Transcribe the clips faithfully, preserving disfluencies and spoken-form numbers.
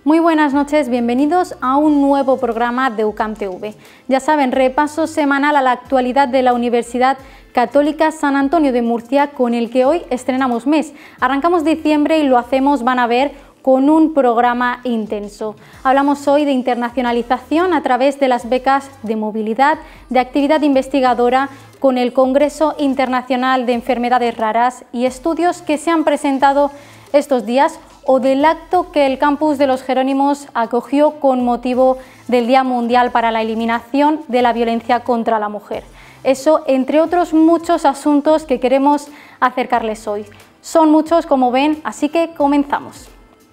Muy buenas noches, bienvenidos a un nuevo programa de U C A M T V. Ya saben, repaso semanal a la actualidad de la Universidad Católica San Antonio de Murcia, con el que hoy estrenamos mes. Arrancamos diciembre y lo hacemos, van a ver, con un programa intenso. Hablamos hoy de internacionalización a través de las becas de movilidad, de actividad investigadora, con el Congreso Internacional de Enfermedades Raras y estudios que se han presentado estos días, o del acto que el campus de los Jerónimos acogió con motivo del Día Mundial para la Eliminación de la Violencia contra la Mujer. Eso, entre otros muchos asuntos que queremos acercarles hoy. Son muchos, como ven, así que comenzamos.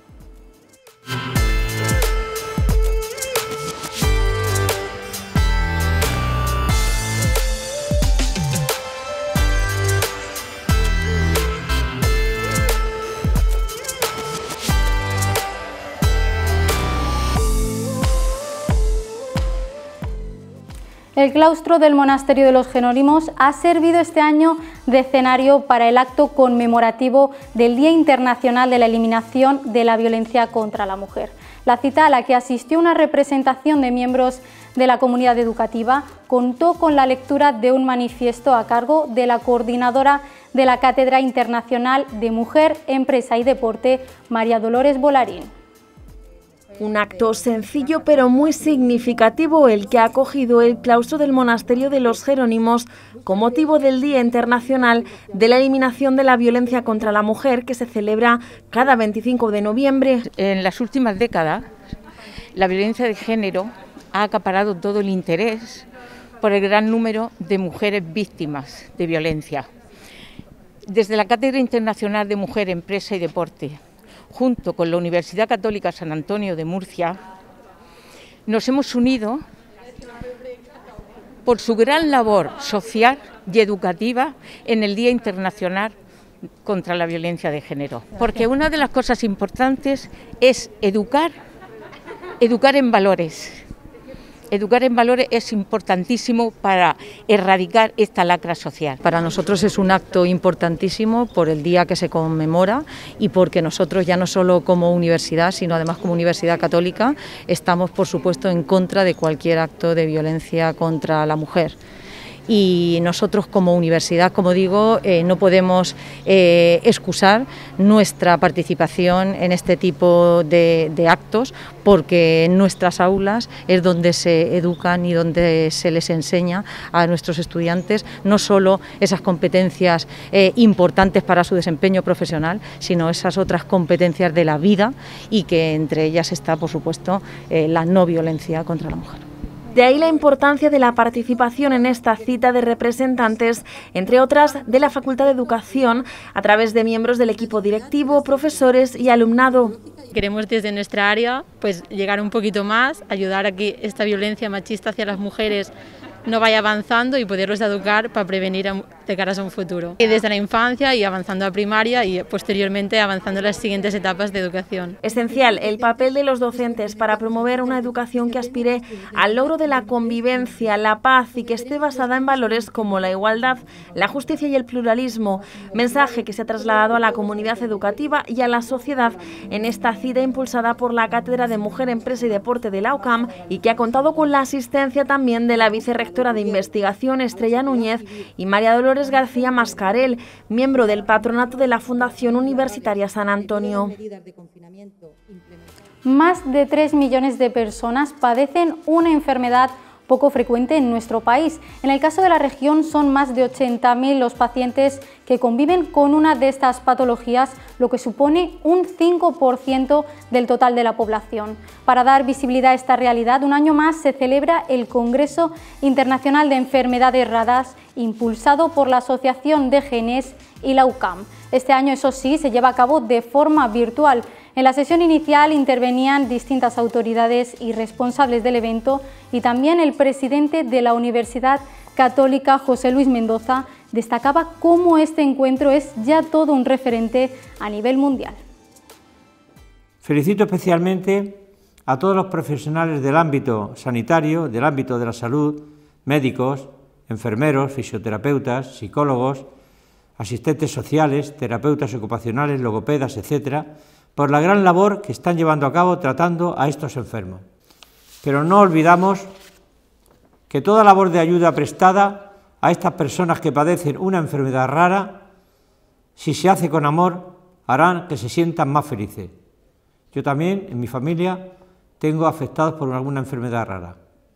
El claustro del Monasterio de los Jerónimos ha servido este año de escenario para el acto conmemorativo del Día Internacional de la Eliminación de la Violencia contra la Mujer. La cita, a la que asistió una representación de miembros de la comunidad educativa, contó con la lectura de un manifiesto a cargo de la coordinadora de la Cátedra Internacional de Mujer, Empresa y Deporte, María Dolores Bolarín. Un acto sencillo pero muy significativo el que ha acogido el claustro del Monasterio de los Jerónimos con motivo del Día Internacional de la Eliminación de la Violencia contra la Mujer, que se celebra cada veinticinco de noviembre. En las últimas décadas, la violencia de género ha acaparado todo el interés por el gran número de mujeres víctimas de violencia. Desde la Cátedra Internacional de Mujer, Empresa y Deporte, junto con la Universidad Católica San Antonio de Murcia, nos hemos unido por su gran labor social y educativa en el Día Internacional contra la Violencia de Género. Porque una de las cosas importantes es educar, educar en valores. Educar en valores es importantísimo para erradicar esta lacra social. Para nosotros es un acto importantísimo por el día que se conmemora y porque nosotros, ya no solo como universidad, sino además como universidad católica, estamos por supuesto en contra de cualquier acto de violencia contra la mujer. Y nosotros como universidad, como digo, eh, no podemos eh, excusar nuestra participación en este tipo de, de actos, porque en nuestras aulas es donde se educan y donde se les enseña a nuestros estudiantes no solo esas competencias eh, importantes para su desempeño profesional, sino esas otras competencias de la vida, y que entre ellas está, por supuesto, eh, la no violencia contra la mujer. De ahí la importancia de la participación en esta cita de representantes, entre otras, de la Facultad de Educación, a través de miembros del equipo directivo, profesores y alumnado. Queremos desde nuestra área pues llegar un poquito más, ayudar a que esta violencia machista hacia las mujeres no vaya avanzando y poderlos educar para prevenir de cara a un futuro. Y desde la infancia y avanzando a primaria y posteriormente avanzando en las siguientes etapas de educación. Esencial el papel de los docentes para promover una educación que aspire al logro de la convivencia, la paz y que esté basada en valores como la igualdad, la justicia y el pluralismo. Mensaje que se ha trasladado a la comunidad educativa y a la sociedad en esta cita impulsada por la Cátedra de Mujer, Empresa y Deporte de la U C A M, y que ha contado con la asistencia también de la vicerrectora de Investigación Estrella Núñez y María Dolores García Mascarel, miembro del patronato de la Fundación Universitaria San Antonio. Más de tres millones de personas padecen una enfermedad poco frecuente en nuestro país. En el caso de la región son más de ochenta mil los pacientes que conviven con una de estas patologías, lo que supone un cinco por ciento del total de la población. Para dar visibilidad a esta realidad, un año más se celebra el Congreso Internacional de Enfermedades Raras, impulsado por la Asociación de Genes y la U C A M. Este año, eso sí, se lleva a cabo de forma virtual. En la sesión inicial intervenían distintas autoridades y responsables del evento, y también el presidente de la Universidad Católica, José Luis Mendoza, destacaba cómo este encuentro es ya todo un referente a nivel mundial. Felicito especialmente a todos los profesionales del ámbito sanitario, del ámbito de la salud, médicos, enfermeros, fisioterapeutas, psicólogos, asistentes sociales, terapeutas ocupacionales, logopedas, etcétera, por la gran labor que están llevando a cabo tratando a estos enfermos. Pero no olvidamos que toda labor de ayuda prestada a estas personas que padecen una enfermedad rara, si se hace con amor, harán que se sientan más felices. Yo también, en mi familia, tengo afectados por alguna enfermedad rara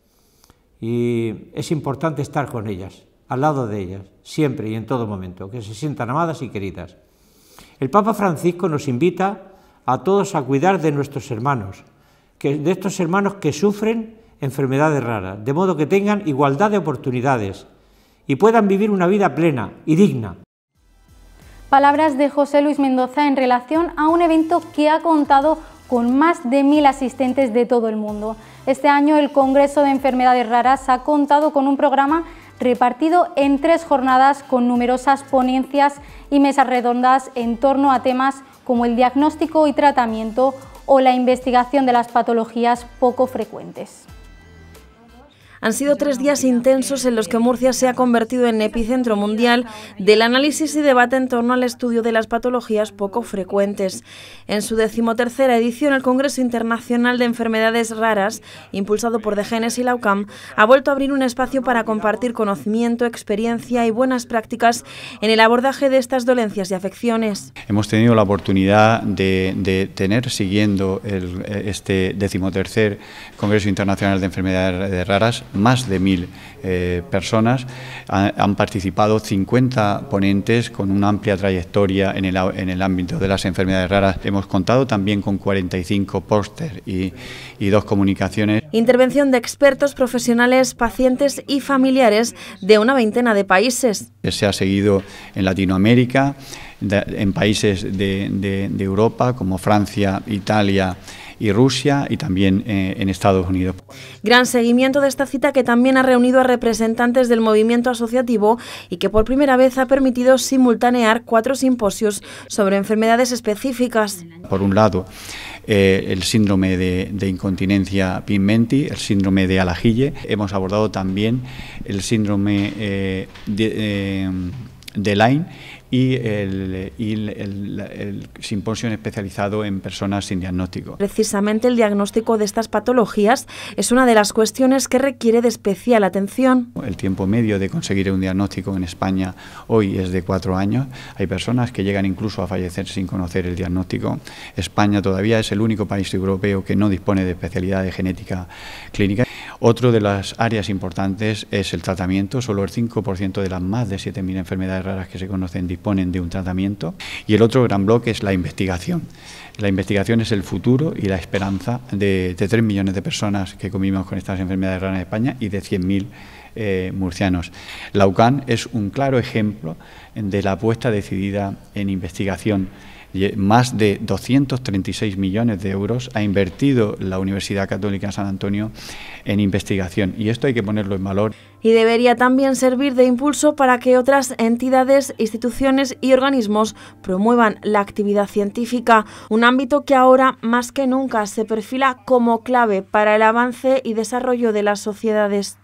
y es importante estar con ellas, al lado de ellas, siempre y en todo momento, que se sientan amadas y queridas. El Papa Francisco nos invita a todos a cuidar de nuestros hermanos, que, de estos hermanos que sufren enfermedades raras, de modo que tengan igualdad de oportunidades y puedan vivir una vida plena y digna. Palabras de José Luis Mendoza en relación a un evento que ha contado con más de mil asistentes de todo el mundo. Este año el Congreso de Enfermedades Raras ha contado con un programa repartido en tres jornadas con numerosas ponencias y mesas redondas en torno a temas como el diagnóstico y tratamiento o la investigación de las patologías poco frecuentes. Han sido tres días intensos en los que Murcia se ha convertido en epicentro mundial del análisis y debate en torno al estudio de las patologías poco frecuentes. En su decimotercera edición, el Congreso Internacional de Enfermedades Raras, impulsado por Degenes y la U C A M, ha vuelto a abrir un espacio para compartir conocimiento, experiencia y buenas prácticas en el abordaje de estas dolencias y afecciones. Hemos tenido la oportunidad de, de tener, siguiendo el, este decimotercer Congreso Internacional de Enfermedades Raras, más de mil eh, personas, han, han participado cincuenta ponentes con una amplia trayectoria en el, en el ámbito de las enfermedades raras. Hemos contado también con cuarenta y cinco póster y, y dos comunicaciones. Intervención de expertos, profesionales, pacientes y familiares de una veintena de países. Se ha seguido en Latinoamérica, de, en países de, de, de Europa como Francia, Italia y Rusia, y también eh, en Estados Unidos. Gran seguimiento de esta cita que también ha reunido a representantes del movimiento asociativo y que por primera vez ha permitido simultanear cuatro simposios sobre enfermedades específicas. Por un lado, eh, el síndrome de, de incontinencia pigmenti, el síndrome de Alagille. Hemos abordado también el síndrome eh, de, eh, de Lyme y el, y el, el, el simposio especializado en personas sin diagnóstico. Precisamente el diagnóstico de estas patologías es una de las cuestiones que requiere de especial atención. El tiempo medio de conseguir un diagnóstico en España hoy es de cuatro años. Hay personas que llegan incluso a fallecer sin conocer el diagnóstico. España todavía es el único país europeo que no dispone de especialidad de genética clínica. Otro de las áreas importantes es el tratamiento. Solo el cinco por ciento de las más de siete mil enfermedades raras que se conocen disponen de un tratamiento. Y el otro gran bloque es la investigación. La investigación es el futuro y la esperanza de, de tres millones de personas que convivimos con estas enfermedades raras en España y de cien mil eh, murcianos. La U C A M es un claro ejemplo de la apuesta decidida en investigación. Más de doscientos treinta y seis millones de euros ha invertido la Universidad Católica de San Antonio en investigación, y esto hay que ponerlo en valor. Y debería también servir de impulso para que otras entidades, instituciones y organismos promuevan la actividad científica, un ámbito que ahora más que nunca se perfila como clave para el avance y desarrollo de las sociedades.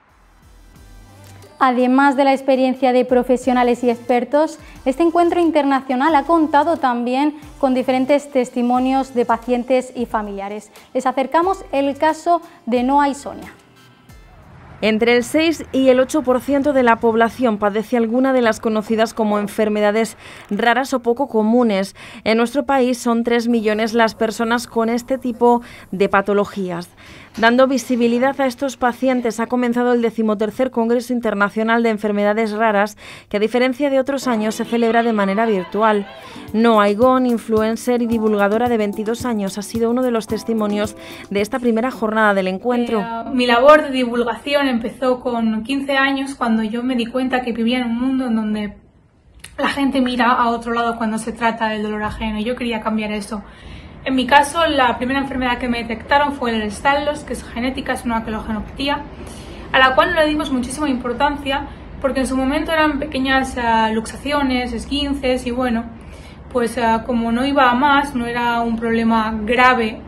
Además de la experiencia de profesionales y expertos, este encuentro internacional ha contado también con diferentes testimonios de pacientes y familiares. Les acercamos el caso de Noa y Sonia. Entre el seis y el ocho por ciento de la población padece alguna de las conocidas como enfermedades raras o poco comunes. En nuestro país son tres millones las personas con este tipo de patologías. Dando visibilidad a estos pacientes ha comenzado el decimotercer Congreso Internacional de Enfermedades Raras, que a diferencia de otros años se celebra de manera virtual. Noa Igón, influencer y divulgadora de veintidós años, ha sido uno de los testimonios de esta primera jornada del encuentro. Eh, mi labor de divulgación empezó con quince años, cuando yo me di cuenta que vivía en un mundo en donde la gente mira a otro lado cuando se trata del dolor ajeno, y yo quería cambiar eso. En mi caso, la primera enfermedad que me detectaron fue el Ehlers-Danlos, que es genética, es una quelogenopatía, a la cual no le dimos muchísima importancia porque en su momento eran pequeñas uh, luxaciones, esguinces, y bueno, pues uh, como no iba a más, no era un problema grave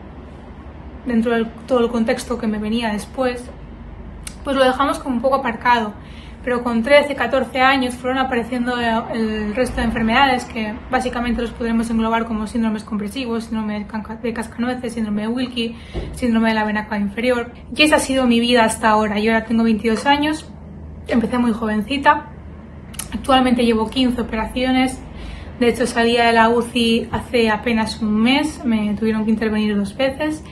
dentro de todo el contexto que me venía después, pues lo dejamos como un poco aparcado. pero con trece, catorce años fueron apareciendo el resto de enfermedades que básicamente los podremos englobar como síndromes compresivos, síndrome de cascanueces, síndrome de Wilkie, síndrome de la vena cava inferior. Y esa ha sido mi vida hasta ahora. Yo ahora tengo veintidós años, empecé muy jovencita, actualmente llevo quince operaciones. De hecho, salí de la U C I hace apenas un mes, me tuvieron que intervenir dos veces.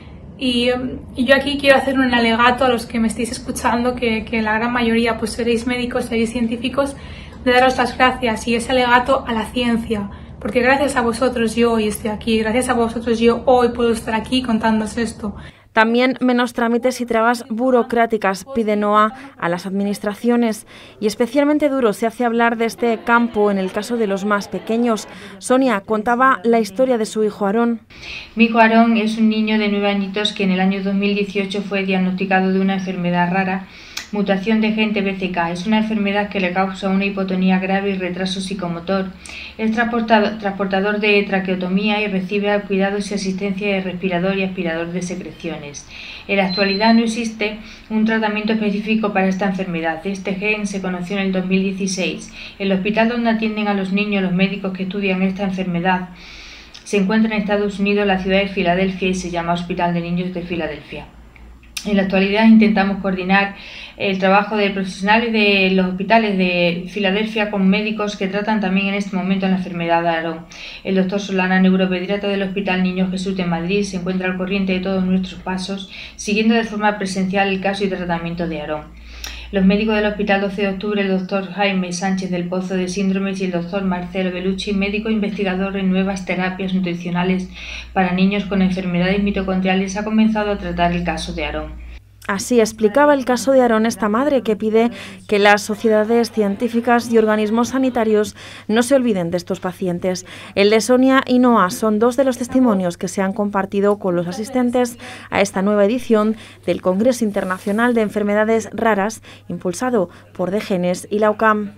Y, y yo aquí quiero hacer un alegato a los que me estéis escuchando, que, que la gran mayoría pues seréis médicos, seréis científicos, de daros las gracias, y ese alegato a la ciencia, porque gracias a vosotros yo hoy estoy aquí, gracias a vosotros yo hoy puedo estar aquí contándoos esto. También menos trámites y trabas burocráticas pide Noa a las administraciones, y especialmente duro se hace hablar de este campo en el caso de los más pequeños. Sonia contaba la historia de su hijo Aarón. Mi hijo Aarón es un niño de nueve añitos que en el año dos mil dieciocho fue diagnosticado de una enfermedad rara, mutación de gen T B C K. Es una enfermedad que le causa una hipotonía grave y retraso psicomotor. Es transportador, transportador de traqueotomía y recibe cuidados y asistencia de respirador y aspirador de secreciones. En la actualidad no existe un tratamiento específico para esta enfermedad. Este gen se conoció en el dos mil dieciséis. El hospital donde atienden a los niños los médicos que estudian esta enfermedad se encuentra en Estados Unidos, en la ciudad de Filadelfia, y se llama Hospital de Niños de Filadelfia. En la actualidad intentamos coordinar el trabajo de profesionales de los hospitales de Filadelfia con médicos que tratan también en este momento la enfermedad de Aarón. El doctor Solana, neuropediatra del Hospital Niño Jesús de Madrid, se encuentra al corriente de todos nuestros pasos, siguiendo de forma presencial el caso y tratamiento de Aarón. Los médicos del Hospital doce de octubre, el doctor Jaime Sánchez del Pozo de Síndromes y el doctor Marcelo Bellucci, médico investigador en nuevas terapias nutricionales para niños con enfermedades mitocondriales, ha comenzado a tratar el caso de Aarón. Así explicaba el caso de Aarón esta madre, que pide que las sociedades científicas y organismos sanitarios no se olviden de estos pacientes. El de Sonia y Noa son dos de los testimonios que se han compartido con los asistentes a esta nueva edición del Congreso Internacional de Enfermedades Raras, impulsado por DGENES y la U C A M.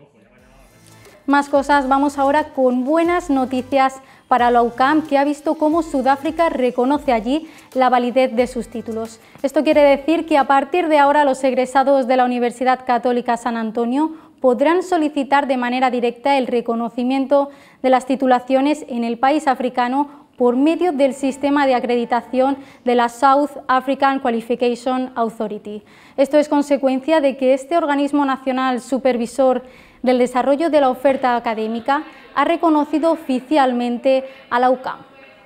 Más cosas, vamos ahora con buenas noticias para la U C A M, que ha visto cómo Sudáfrica reconoce allí la validez de sus títulos. Esto quiere decir que a partir de ahora los egresados de la Universidad Católica San Antonio podrán solicitar de manera directa el reconocimiento de las titulaciones en el país africano por medio del sistema de acreditación de la South African Qualification Authority. Esto es consecuencia de que este organismo nacional supervisor del desarrollo de la oferta académica ha reconocido oficialmente a la U C A M.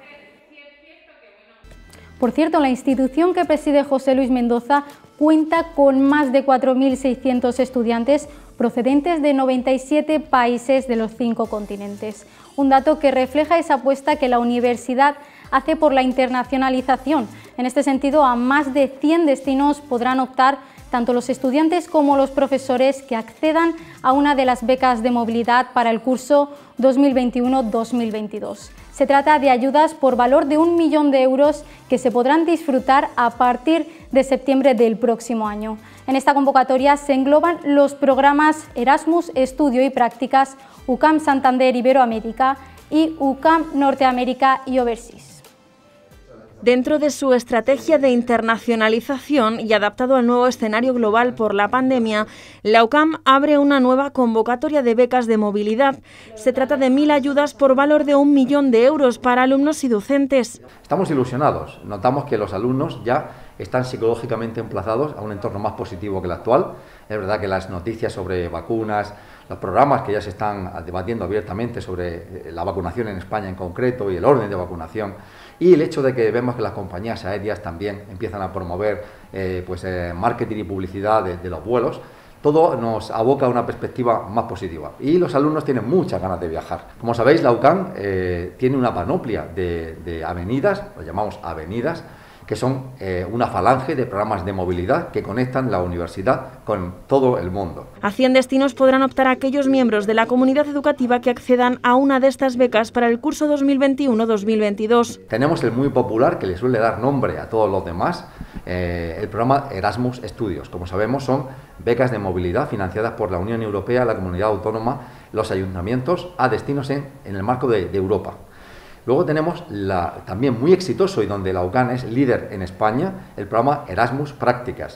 Por cierto, la institución que preside José Luis Mendoza cuenta con más de cuatro mil seiscientos estudiantes procedentes de noventa y siete países de los cinco continentes. Un dato que refleja esa apuesta que la universidad hace por la internacionalización. En este sentido, a más de cien destinos podrán optar tanto los estudiantes como los profesores que accedan a una de las becas de movilidad para el curso dos mil veintiuno dos mil veintidós. Se trata de ayudas por valor de un millón de euros que se podrán disfrutar a partir de septiembre del próximo año. En esta convocatoria se engloban los programas Erasmus, Estudio y Prácticas, U C A M Santander Iberoamérica y U C A M Norteamérica y Overseas. Dentro de su estrategia de internacionalización y adaptado al nuevo escenario global por la pandemia, la U C A M abre una nueva convocatoria de becas de movilidad. Se trata de mil ayudas por valor de un millón de euros para alumnos y docentes. Estamos ilusionados. Notamos que los alumnos ya están psicológicamente emplazados a un entorno más positivo que el actual. Es verdad que las noticias sobre vacunas, los programas que ya se están debatiendo abiertamente sobre la vacunación en España en concreto y el orden de vacunación, y el hecho de que vemos que las compañías aéreas también empiezan a promover eh, pues, eh, marketing y publicidad de, de los vuelos, todo nos aboca a una perspectiva más positiva. Y los alumnos tienen muchas ganas de viajar. Como sabéis, la U C A M eh, tiene una panoplia de, de avenidas, lo llamamos avenidas, que son eh, una falange de programas de movilidad que conectan la universidad con todo el mundo. A cien destinos podrán optar aquellos miembros de la comunidad educativa que accedan a una de estas becas para el curso dos mil veintiuno dos mil veintidós. Tenemos el muy popular, que le suele dar nombre a todos los demás, eh, el programa Erasmus Estudios. Como sabemos, son becas de movilidad financiadas por la Unión Europea, la Comunidad Autónoma, los ayuntamientos a destinos en, en el marco de, de Europa. Luego tenemos la, también muy exitoso y donde la U C A M es líder en España, el programa Erasmus Prácticas.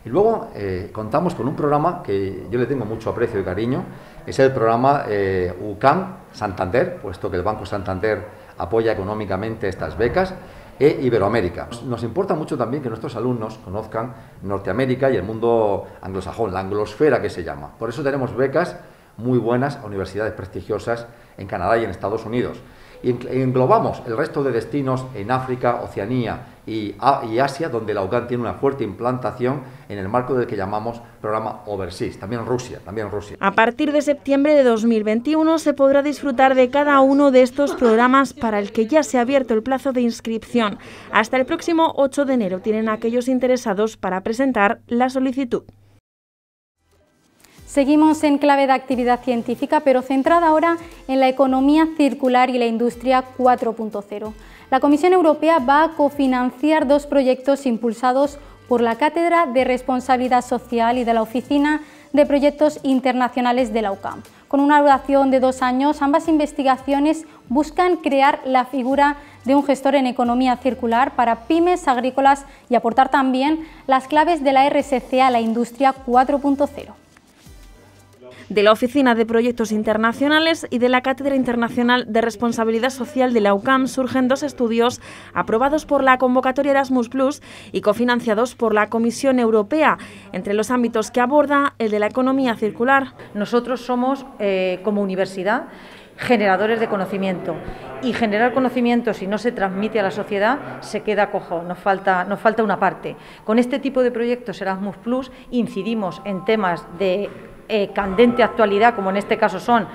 Y luego eh, contamos con un programa que yo le tengo mucho aprecio y cariño, es el programa eh, U C A M Santander, puesto que el Banco Santander apoya económicamente estas becas, e Iberoamérica. Nos importa mucho también que nuestros alumnos conozcan Norteamérica y el mundo anglosajón, la anglosfera que se llama. Por eso tenemos becas muy buenas a universidades prestigiosas en Canadá y en Estados Unidos. Y englobamos el resto de destinos en África, Oceanía y, y Asia, donde la U C A M tiene una fuerte implantación en el marco del que llamamos programa Overseas, también Rusia, también Rusia. A partir de septiembre de dos mil veintiuno se podrá disfrutar de cada uno de estos programas para el que ya se ha abierto el plazo de inscripción. Hasta el próximo ocho de enero tienen aquellos interesados para presentar la solicitud. Seguimos en clave de actividad científica, pero centrada ahora en la economía circular y la industria cuatro punto cero. La Comisión Europea va a cofinanciar dos proyectos impulsados por la Cátedra de Responsabilidad Social y de la Oficina de Proyectos Internacionales de la U C A M. Con una duración de dos años, ambas investigaciones buscan crear la figura de un gestor en economía circular para pymes agrícolas y aportar también las claves de la R S C a la industria cuatro punto cero. De la Oficina de Proyectos Internacionales y de la Cátedra Internacional de Responsabilidad Social de la U C A M surgen dos estudios aprobados por la convocatoria Erasmus plus y cofinanciados por la Comisión Europea, entre los ámbitos que aborda el de la economía circular. Nosotros somos, eh, como universidad, generadores de conocimiento, y generar conocimiento, si no se transmite a la sociedad, se queda cojo, nos falta, nos falta una parte. Con este tipo de proyectos Erasmus plus incidimos en temas de Eh, candente actualidad, como en este caso son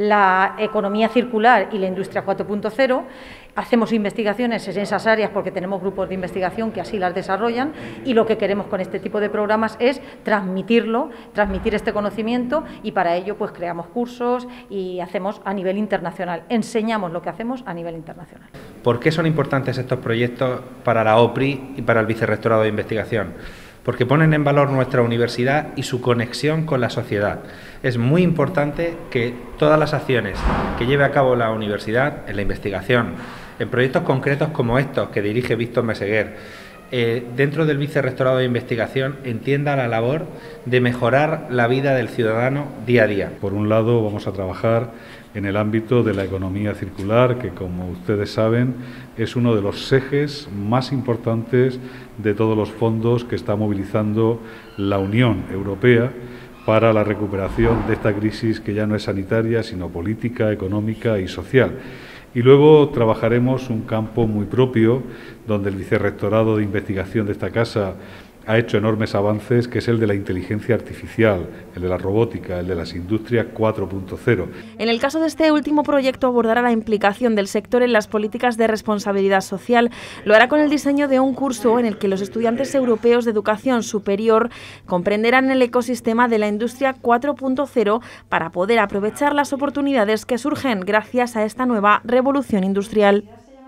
la economía circular y la industria cuatro punto cero. Hacemos investigaciones en esas áreas porque tenemos grupos de investigación que así las desarrollan, y lo que queremos con este tipo de programas es transmitirlo, transmitir este conocimiento, y para ello pues creamos cursos y hacemos a nivel internacional, enseñamos lo que hacemos a nivel internacional. ¿Por qué son importantes estos proyectos para la O P R I y para el Vicerrectorado de Investigación? Porque ponen en valor nuestra universidad y su conexión con la sociedad. Es muy importante que todas las acciones que lleve a cabo la universidad en la investigación, en proyectos concretos como estos que dirige Víctor Meseguer, eh, dentro del Vicerrectorado de Investigación, entienda la labor de mejorar la vida del ciudadano día a día. Por un lado, vamos a trabajar en el ámbito de la economía circular, que, como ustedes saben, es uno de los ejes más importantes de todos los fondos que está movilizando la Unión Europea para la recuperación de esta crisis, que ya no es sanitaria, sino política, económica y social. Y luego trabajaremos un campo muy propio, donde el Vicerrectorado de Investigación de esta casa ha hecho enormes avances, que es el de la inteligencia artificial, el de la robótica, el de las industrias cuatro punto cero. En el caso de este último proyecto abordará la implicación del sector en las políticas de responsabilidad social. Lo hará con el diseño de un curso en el que los estudiantes europeos de educación superior comprenderán el ecosistema de la industria cuatro punto cero para poder aprovechar las oportunidades que surgen gracias a esta nueva revolución industrial.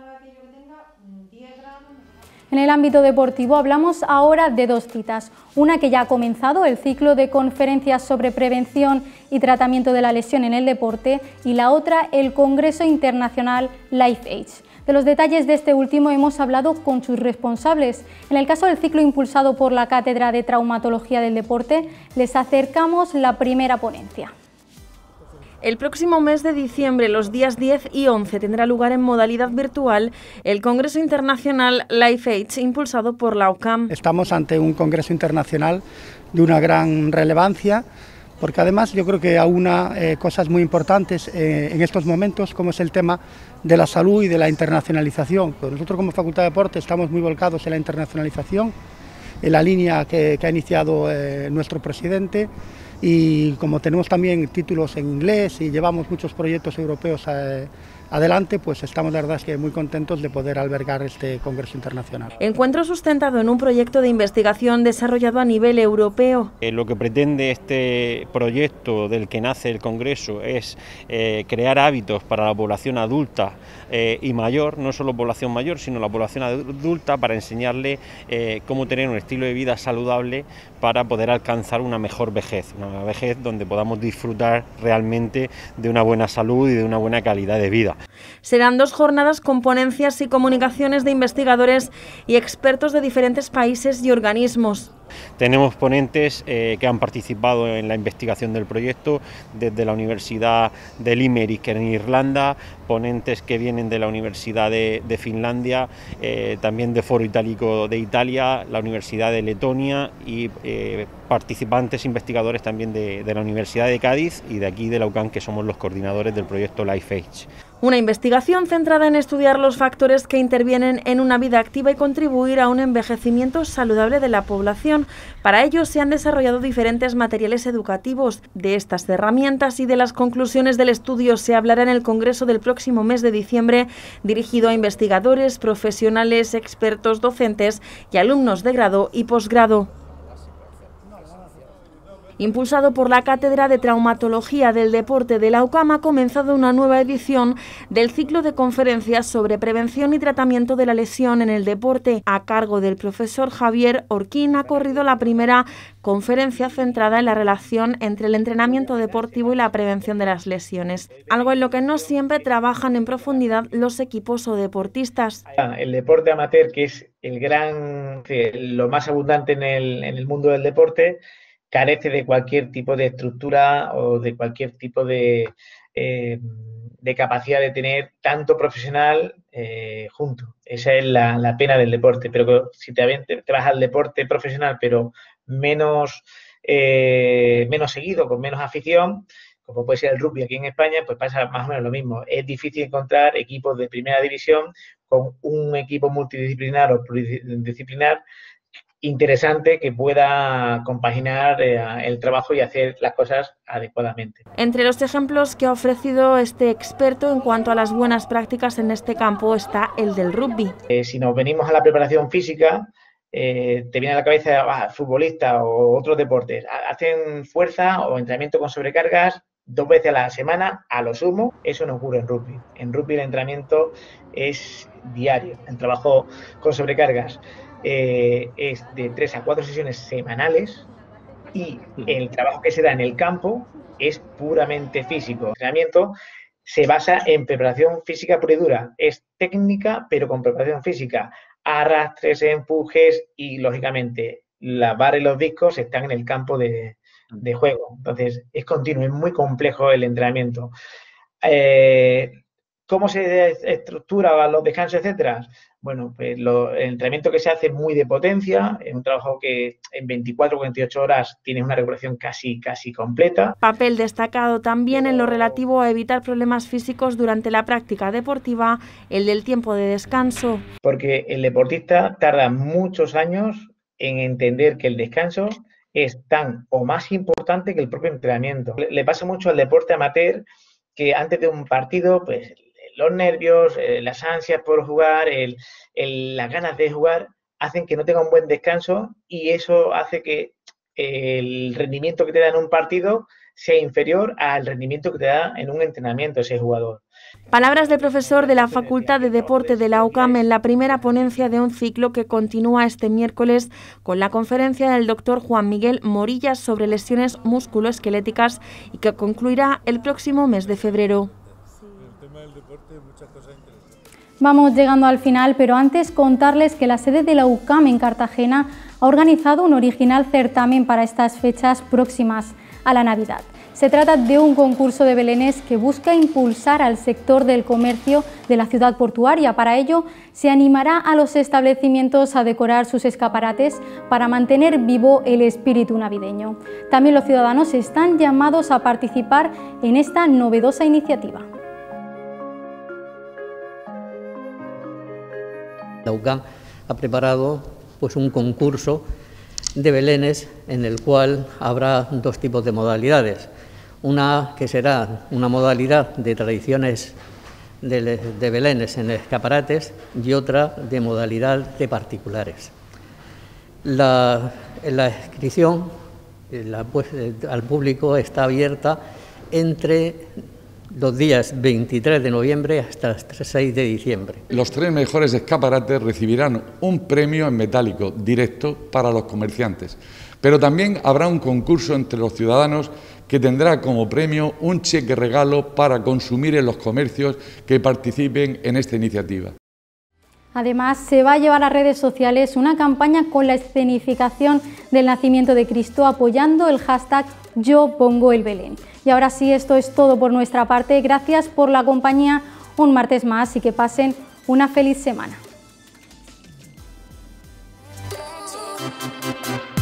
En el ámbito deportivo hablamos ahora de dos citas, una que ya ha comenzado, el ciclo de conferencias sobre prevención y tratamiento de la lesión en el deporte, y la otra, el Congreso Internacional LifeAge. De los detalles de este último hemos hablado con sus responsables. En el caso del ciclo impulsado por la Cátedra de Traumatología del Deporte, les acercamos la primera ponencia. El próximo mes de diciembre, los días diez y once, tendrá lugar en modalidad virtual el Congreso Internacional LifeAge, impulsado por la U C A M. Estamos ante un congreso internacional de una gran relevancia, porque además yo creo que aúna eh, cosas muy importantes eh, en estos momentos, como es el tema de la salud y de la internacionalización. Pues nosotros, como Facultad de Deporte, estamos muy volcados en la internacionalización, en la línea que, que ha iniciado eh, nuestro presidente. Y como tenemos también títulos en inglés y llevamos muchos proyectos europeos eh, adelante, pues estamos, la verdad, es que muy contentos de poder albergar este Congreso Internacional. Encuentro sustentado en un proyecto de investigación desarrollado a nivel europeo. Eh, lo que pretende este proyecto del que nace el Congreso es eh, crear hábitos para la población adulta eh, y mayor, no solo población mayor, sino la población adulta, para enseñarle eh, cómo tener un estilo de vida saludable para poder alcanzar una mejor vejez, una vejez donde podamos disfrutar realmente de una buena salud y de una buena calidad de vida. Serán dos jornadas con ponencias y comunicaciones de investigadores y expertos de diferentes países y organismos. Tenemos ponentes eh, que han participado en la investigación del proyecto desde la Universidad de Limerick en Irlanda, ponentes que vienen de la Universidad de, de Finlandia, eh, también de Foro Itálico de Italia, la Universidad de Letonia y eh, participantes investigadores también de, de la Universidad de Cádiz y de aquí de la U C A M, que somos los coordinadores del proyecto LifeAge. Una investigación centrada en estudiar los factores que intervienen en una vida activa y contribuir a un envejecimiento saludable de la población. Para ello se han desarrollado diferentes materiales educativos. De estas herramientas y de las conclusiones del estudio se hablará en el Congreso del próximo mes de diciembre, dirigido a investigadores, profesionales, expertos, docentes y alumnos de grado y posgrado. Impulsado por la Cátedra de Traumatología del Deporte de la U C A M, ha comenzado una nueva edición del ciclo de conferencias sobre prevención y tratamiento de la lesión en el deporte. A cargo del profesor Javier Orquín ha corrido la primera conferencia centrada en la relación entre el entrenamiento deportivo y la prevención de las lesiones, algo en lo que no siempre trabajan en profundidad los equipos o deportistas. El deporte amateur, que es el gran, lo más abundante en el, en el mundo del deporte, carece de cualquier tipo de estructura o de cualquier tipo de, eh, de capacidad de tener tanto profesional eh, junto. Esa es la, la pena del deporte. Pero si te, te vas al deporte profesional, pero menos, eh, menos seguido, con menos afición, como puede ser el rugby aquí en España, pues pasa más o menos lo mismo. Es difícil encontrar equipos de primera división con un equipo multidisciplinar o pluridisciplinar interesante que pueda compaginar eh, el trabajo y hacer las cosas adecuadamente. Entre los ejemplos que ha ofrecido este experto en cuanto a las buenas prácticas en este campo está el del rugby. Eh, si nos venimos a la preparación física, eh, te viene a la cabeza ah, futbolistas o otros deportes, hacen fuerza o entrenamiento con sobrecargas dos veces a la semana, a lo sumo. Eso no ocurre en rugby. En rugby el entrenamiento es diario, el trabajo con sobrecargas Eh, es de tres a cuatro sesiones semanales y el trabajo que se da en el campo es puramente físico. El entrenamiento se basa en preparación física pura y dura. Es técnica, pero con preparación física. Arrastres, empujes y, lógicamente, las barras y los discos están en el campo de, de juego. Entonces, es continuo, es muy complejo el entrenamiento. Eh, ¿Cómo se estructura los descansos, etcétera? Bueno, pues lo, el entrenamiento que se hace es muy de potencia, es un trabajo que en veinticuatro o cuarenta y ocho horas tienes una recuperación casi, casi completa. Papel destacado también en lo relativo a evitar problemas físicos durante la práctica deportiva, el del tiempo de descanso. Porque el deportista tarda muchos años en entender que el descanso es tan o más importante que el propio entrenamiento. Le, le pasa mucho al deporte amateur que antes de un partido, pues los nervios, eh, las ansias por jugar, el, el, las ganas de jugar, hacen que no tenga un buen descanso y eso hace que el rendimiento que te da en un partido sea inferior al rendimiento que te da en un entrenamiento ese jugador. Palabras del profesor de la Facultad de Deporte de la U C A M en la primera ponencia de un ciclo que continúa este miércoles con la conferencia del doctor Juan Miguel Morillas sobre lesiones musculoesqueléticas y que concluirá el próximo mes de febrero. Vamos llegando al final, pero antes contarles que la sede de la U C A M en Cartagena ha organizado un original certamen para estas fechas próximas a la Navidad. Se trata de un concurso de belenes que busca impulsar al sector del comercio de la ciudad portuaria. Para ello, se animará a los establecimientos a decorar sus escaparates para mantener vivo el espíritu navideño. También los ciudadanos están llamados a participar en esta novedosa iniciativa. La U C A M ha preparado pues, un concurso de belenes en el cual habrá dos tipos de modalidades. Una que será una modalidad de tradiciones de, de belenes en escaparates y otra de modalidad de particulares. La, la inscripción la, pues, al público está abierta entre los días veintitrés de noviembre hasta el seis de diciembre. Los tres mejores escaparates recibirán un premio en metálico directo para los comerciantes, pero también habrá un concurso entre los ciudadanos que tendrá como premio un cheque regalo para consumir en los comercios que participen en esta iniciativa. Además, se va a llevar a redes sociales una campaña con la escenificación del nacimiento de Cristo apoyando el hashtag Yo Pongo el Belén. Y ahora sí, esto es todo por nuestra parte. Gracias por la compañía un martes más y que pasen una feliz semana.